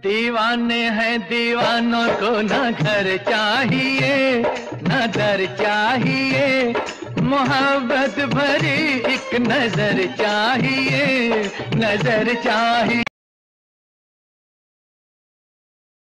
दीवाने हैं दीवानों को ना घर चाहिए ना दर चाहिए, मोहब्बत भरी एक नजर चाहिए, नजर चाहिए।